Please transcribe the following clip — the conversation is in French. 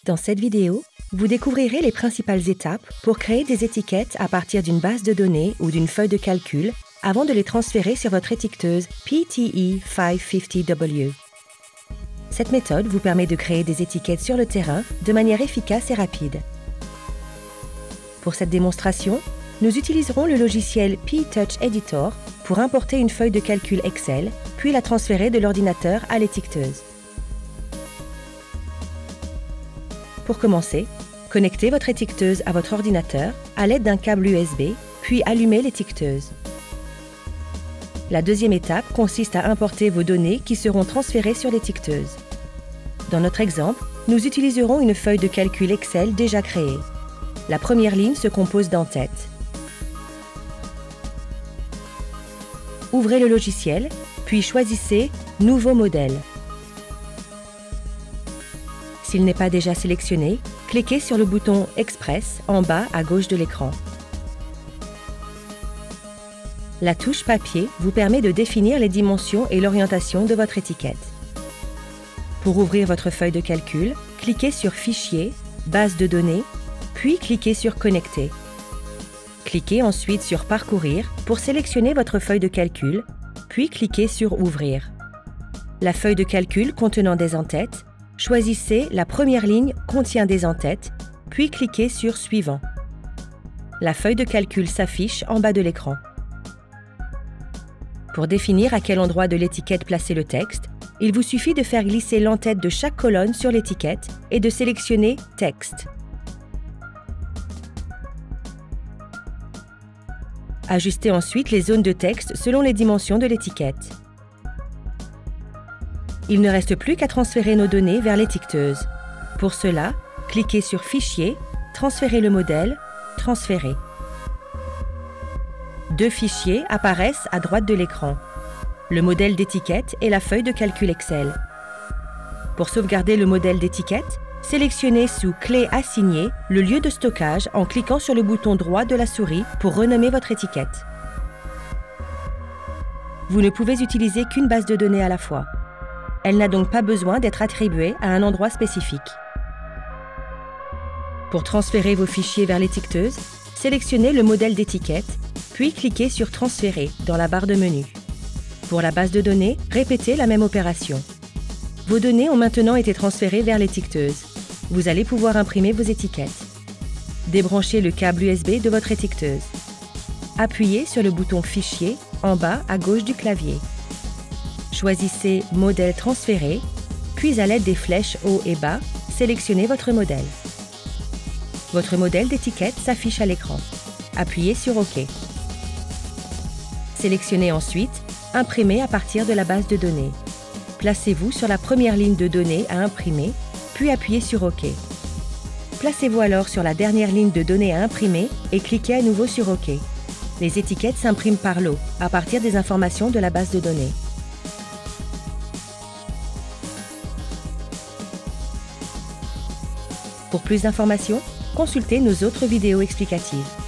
Dans cette vidéo, vous découvrirez les principales étapes pour créer des étiquettes à partir d'une base de données ou d'une feuille de calcul avant de les transférer sur votre étiqueteuse PTE 550W. Cette méthode vous permet de créer des étiquettes sur le terrain de manière efficace et rapide. Pour cette démonstration, nous utiliserons le logiciel PTouch Editor pour importer une feuille de calcul Excel, puis la transférer de l'ordinateur à l'étiqueteuse. Pour commencer, connectez votre étiqueteuse à votre ordinateur à l'aide d'un câble USB, puis allumez l'étiqueteuse. La deuxième étape consiste à importer vos données qui seront transférées sur l'étiqueteuse. Dans notre exemple, nous utiliserons une feuille de calcul Excel déjà créée. La première ligne se compose d'en-tête. Ouvrez le logiciel, puis choisissez « Nouveau modèle ». S'il n'est pas déjà sélectionné, cliquez sur le bouton « Express » en bas à gauche de l'écran. La touche « Papier » vous permet de définir les dimensions et l'orientation de votre étiquette. Pour ouvrir votre feuille de calcul, cliquez sur « Fichier »,« Base de données », puis cliquez sur « Connecter ». Cliquez ensuite sur « Parcourir » pour sélectionner votre feuille de calcul, puis cliquez sur « Ouvrir ». La feuille de calcul contenant des en-têtes, choisissez la première ligne contient des en-têtes, puis cliquez sur « Suivant ». La feuille de calcul s'affiche en bas de l'écran. Pour définir à quel endroit de l'étiquette placer le texte, il vous suffit de faire glisser l'en-tête de chaque colonne sur l'étiquette et de sélectionner « Texte ». Ajustez ensuite les zones de texte selon les dimensions de l'étiquette. Il ne reste plus qu'à transférer nos données vers l'étiqueteuse. Pour cela, cliquez sur « Fichier », transférez le modèle, transférer. Deux fichiers apparaissent à droite de l'écran. Le modèle d'étiquette et la feuille de calcul Excel. Pour sauvegarder le modèle d'étiquette, sélectionnez sous « Clé assignée » le lieu de stockage en cliquant sur le bouton droit de la souris pour renommer votre étiquette. Vous ne pouvez utiliser qu'une base de données à la fois. Elle n'a donc pas besoin d'être attribuée à un endroit spécifique. Pour transférer vos fichiers vers l'étiqueteuse, sélectionnez le modèle d'étiquette, puis cliquez sur « Transférer » dans la barre de menu. Pour la base de données, répétez la même opération. Vos données ont maintenant été transférées vers l'étiqueteuse. Vous allez pouvoir imprimer vos étiquettes. Débranchez le câble USB de votre étiqueteuse. Appuyez sur le bouton « Fichier » en bas à gauche du clavier. Choisissez « Modèle transféré », puis à l'aide des flèches haut et bas, sélectionnez votre modèle. Votre modèle d'étiquette s'affiche à l'écran. Appuyez sur « OK ». Sélectionnez ensuite « Imprimer à partir de la base de données ». Placez-vous sur la première ligne de données à imprimer, puis appuyez sur « OK ». Placez-vous alors sur la dernière ligne de données à imprimer et cliquez à nouveau sur « OK ». Les étiquettes s'impriment par lot, à partir des informations de la base de données. Pour plus d'informations, consultez nos autres vidéos explicatives.